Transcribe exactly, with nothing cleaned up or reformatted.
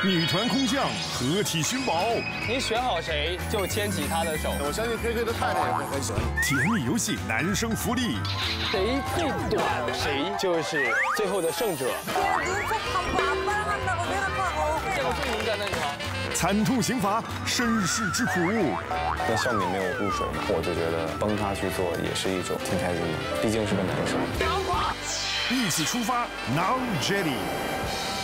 女团空降合体寻宝， 你选好谁就牵起他的手。 我相信 K K 的太太也会很喜欢。 甜蜜游戏男生福利， 谁最短，谁就是最后的胜者。见过最敏感的女孩。 惨痛刑罚，身世之苦。 那孝敏没有入手嘛，我就觉得帮他去做也是一种挺开心的，毕竟是个男生。 一起出发 ，Now Jetty。